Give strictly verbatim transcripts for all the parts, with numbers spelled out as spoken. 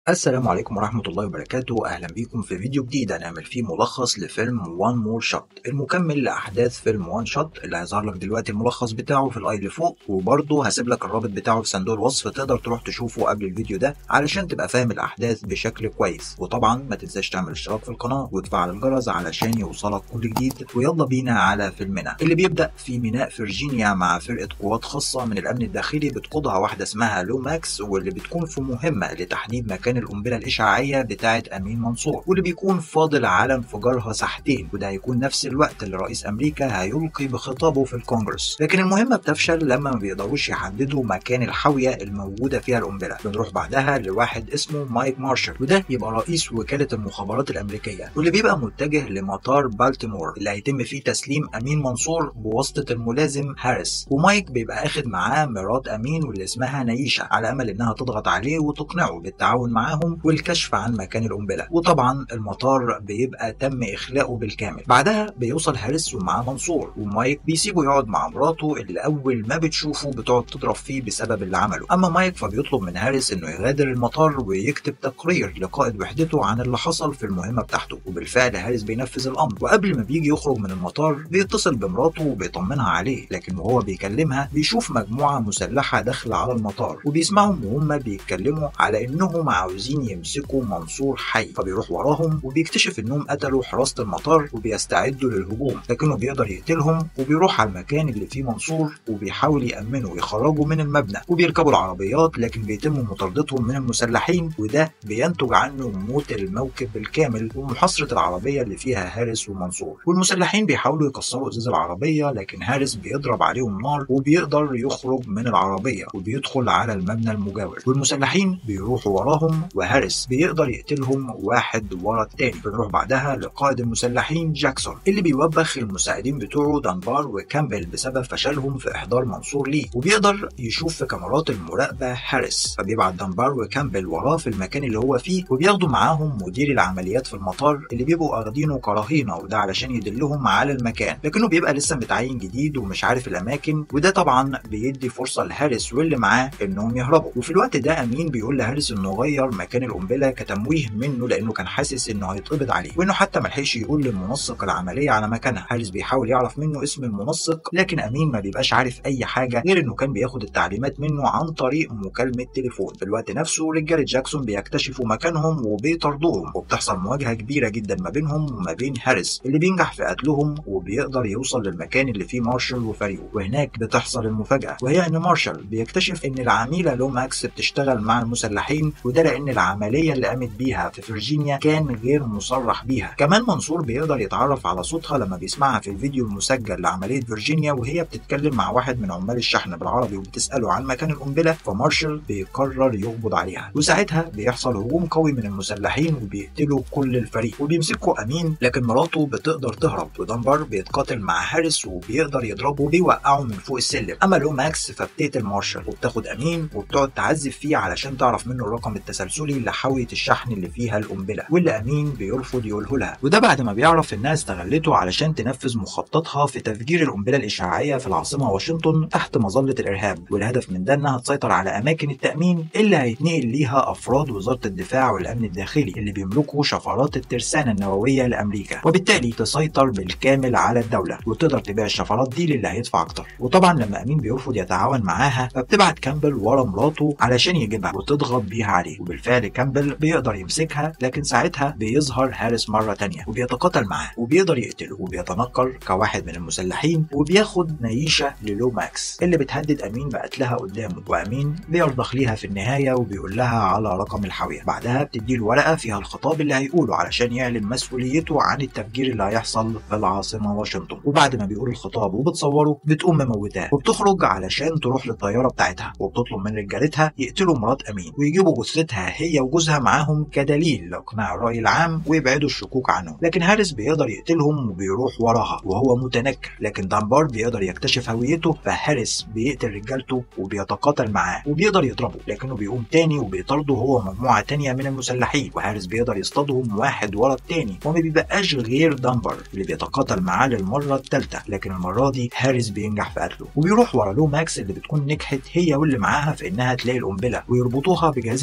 السلام عليكم ورحمة الله وبركاته. أهلا بيكم في فيديو جديد هنعمل فيه ملخص لفيلم وان مور شوت، المكمل لأحداث فيلم وان شوت اللي هيظهر لك دلوقتي الملخص بتاعه في الأي اللي فوق، وبرضه هسيب لك الرابط بتاعه في صندوق الوصف تقدر تروح تشوفه قبل الفيديو ده علشان تبقى فاهم الأحداث بشكل كويس. وطبعا ما تنساش تعمل اشتراك في القناة وتفعل الجرس علشان يوصلك كل جديد. ويلا بينا على فيلمنا اللي بيبدأ في ميناء فرجينيا مع فرقة قوات خاصة من الأمن الداخلي بتقودها واحدة اسمها لوماكس، واللي بتكون في مهمة لتحديد مكان القنبلة الإشعاعية بتاعة أمين منصور، واللي بيكون فاضل على انفجارها ساعتين، وده هيكون نفس الوقت اللي رئيس أمريكا هيلقي بخطابه في الكونجرس. لكن المهمة بتفشل لما ما بيقدروش يحددوا مكان الحاوية الموجودة فيها القنبلة. بنروح بعدها لواحد اسمه مايك مارشال، وده يبقى رئيس وكالة المخابرات الأمريكية، واللي بيبقى متجه لمطار بالتيمور اللي هيتم فيه تسليم أمين منصور بواسطة الملازم هاريس. ومايك بيبقى اخد معاه مرات أمين واللي اسمها نايشة على أمل إنها تضغط عليه وتقنعه بالتعاون معاهم والكشف عن مكان القنبله. وطبعا المطار بيبقى تم اخلاؤه بالكامل. بعدها بيوصل هاريس ومعاه منصور، ومايك بيسيبه يقعد مع مراته اللي اول ما بتشوفه بتقعد تضرب فيه بسبب اللي عمله. اما مايك فبيطلب من هاريس انه يغادر المطار ويكتب تقرير لقائد وحدته عن اللي حصل في المهمه بتاعته. وبالفعل هاريس بينفذ الامر، وقبل ما بيجي يخرج من المطار بيتصل بمراته وبيطمنها عليه، لكن وهو بيكلمها بيشوف مجموعه مسلحه داخله على المطار، وبيسمعهم وهم بيتكلموا على انهم عاوزين يمسكوا منصور حي. فبيروح وراهم وبيكتشف انهم قتلوا حراسة المطار وبيستعدوا للهجوم، لكنه بيقدر يقتلهم. وبيروح على المكان اللي فيه منصور وبيحاول يأمنه ويخرجوا من المبنى، وبيركبوا العربيات لكن بيتم مطاردتهم من المسلحين، وده بينتج عنه موت الموكب بالكامل ومحاصرة العربية اللي فيها هاريس ومنصور. والمسلحين بيحاولوا يكسروا ازاز العربية، لكن هاريس بيضرب عليهم نار وبيقدر يخرج من العربية وبيدخل على المبنى المجاور. والمسلحين بيروحوا وراهم وهاريس بيقدر يقتلهم واحد ورا التاني. بنروح بعدها لقائد المسلحين جاكسون اللي بيوبخ المساعدين بتوعه دانبار وكامبل بسبب فشلهم في احضار منصور ليه، وبيقدر يشوف في كاميرات المراقبه هاريس. فبيبعت دانبار وكامبل وراه في المكان اللي هو فيه، وبياخدوا معاهم مدير العمليات في المطار اللي بيبقوا واخدينه كرهينه، وده علشان يدلهم على المكان، لكنه بيبقى لسه متعين جديد ومش عارف الاماكن. وده طبعا بيدي فرصه لهاريس واللي معاه انهم يهربوا. وفي الوقت ده امين بيقول لهاريس انه غير مكان القنبله كتمويه منه لانه كان حاسس انه هيتقبض عليه، وانه حتى ملحقش يقول للمنسق العمليه على مكانها. هاريس بيحاول يعرف منه اسم المنسق، لكن امين ما بيبقاش عارف اي حاجه غير انه كان بياخد التعليمات منه عن طريق مكالمه تليفون. في الوقت نفسه رجاله جاكسون بيكتشفوا مكانهم وبيطاردوهم، وبتحصل مواجهه كبيره جدا ما بينهم وما بين هاريس اللي بينجح في قتلهم، وبيقدر يوصل للمكان اللي فيه مارشال وفريقه. وهناك بتحصل المفاجاه، وهي ان مارشال بيكتشف ان العميله لوماكس بتشتغل مع المسلحين، وده لان العمليه اللي قامت بيها في فرجينيا كان غير مصرح بيها. كمان منصور بيقدر يتعرف على صوتها لما بيسمعها في الفيديو المسجل لعمليه فرجينيا وهي بتتكلم مع واحد من عمال الشحن بالعربي وبتساله عن مكان القنبله. فمارشال بيقرر يقبض عليها، وساعتها بيحصل هجوم قوي من المسلحين وبيقتلوا كل الفريق وبيمسكوا امين، لكن مراته بتقدر تهرب. ودانبار بيتقاتل مع هاريس وبيقدر يضربه وبيوقعه من فوق السلم. اما لوماكس فبتقتل مارشال وبتاخد امين وبتقعد تعذب فيه علشان تعرف منه الرقم التسلسلي لحاويه الشحن اللي فيها القنبله، واللي امين بيرفض يقوله لها. وده بعد ما بيعرف انها استغلته علشان تنفذ مخططها في تفجير القنبله الاشعاعيه في العاصمه واشنطن تحت مظله الارهاب. والهدف من ده انها تسيطر على اماكن التامين اللي هيتنقل ليها افراد وزاره الدفاع والامن الداخلي اللي بيملكوا شفرات الترسانه النوويه لامريكا، وبالتالي تسيطر بالكامل على الدوله وتقدر تبيع الشفرات دي للي هيدفع اكتر. وطبعا لما امين بيرفض يتعاون معاها فبتبعت كامبل ورا مراته علشان يجيبها وتضغط بيها عليه. وبالفعل كامبل بيقدر يمسكها، لكن ساعتها بيظهر هاريس مرة تانية وبيتقاتل معاه وبيقدر يقتله، وبيتنكر كواحد من المسلحين وبياخد نايشة للوماكس اللي بتهدد امين بقتلها قدامه. وامين بيرضخ ليها في النهاية وبيقول لها على رقم الحاوية. بعدها بتديله ورقة فيها الخطاب اللي هيقوله علشان يعلن مسؤوليته عن التفجير اللي هيحصل في العاصمة واشنطن. وبعد ما بيقول الخطاب وبتصوره بتقوم مموتاه، وبتخرج علشان تروح للطيارة بتاعتها، وبتطلب من رجالتها يقتلوا مرات امين ويجيبوا جثتها هي وجوزها معاهم كدليل لاقناع الراي العام ويبعدوا الشكوك عنهم. لكن هاريس بيقدر يقتلهم وبيروح وراها وهو متنكر، لكن دانبار بيقدر يكتشف هويته. فهاريس بيقتل رجالته وبيتقاتل معاه وبيقدر يضربه، لكنه بيقوم تاني وبيطارده هو ومجموعه تانيه من المسلحين، وهاريس بيقدر يصطادهم واحد ورا التاني، وما بيبقاش غير دانبار اللي بيتقاتل معاه للمره الثالثه. لكن المره دي هاريس بينجح في قتله، وبيروح ورا لوماكس اللي بتكون نجحت هي واللي معاها في انها تلاقي القنبله ويربطوها بجهاز التفجير.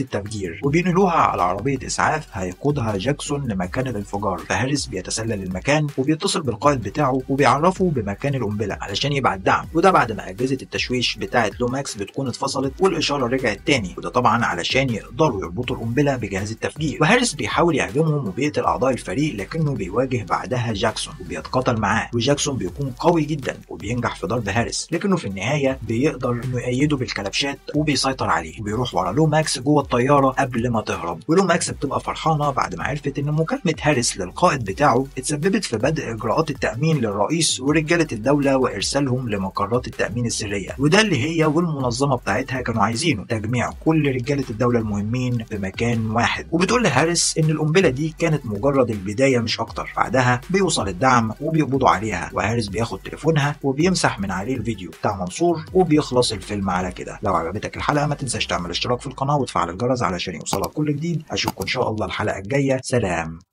التفجير، وبينقلوها على عربية إسعاف هيقودها جاكسون لمكان الانفجار. فهاريس بيتسلل المكان وبيتصل بالقائد بتاعه وبيعرفه بمكان القنبلة علشان يبعت دعم، وده بعد ما أجهزة التشويش بتاعة لوماكس بتكون اتفصلت والإشارة رجعت تاني، وده طبعا علشان يقدروا يربطوا القنبلة بجهاز التفجير. وهاريس بيحاول يهاجمهم وبيقتل أعضاء الفريق، لكنه بيواجه بعدها جاكسون وبيتقاتل معاه، وجاكسون بيكون قوي جدا وبينجح في ضرب هاريس، لكنه في النهاية بيقدر انه يأيده بالكلبشات وبيسيطر عليه، وبيروح ورا لوماكس جوه الطيارة قبل ما تهرب. ولوماكس بتبقى فرحانة بعد ما عرفت ان مكالمة هاريس للقائد بتاعه اتسببت في بدء اجراءات التأمين للرئيس ورجالة الدولة وارسالهم لمقرات التأمين السرية، وده اللي هي والمنظمة بتاعتها كانوا عايزينه، تجميع كل رجالة الدولة المهمين في مكان واحد. وبتقول لهاريس ان القنبلة دي كانت مجرد البداية مش اكتر. بعدها بيوصل الدعم وبيقبضوا عليها، وهاريس بياخد تليفونها وبيمسح من عليه الفيديو بتاع منصور، وبيخلص الفيلم على كده. لو عجبتك الحلقة ما تنساش تعمل اشتراك في القناة وتفعل الجرس علشان يوصلك كل جديد. اشوفكم ان شاء الله الحلقة الجاية. سلام.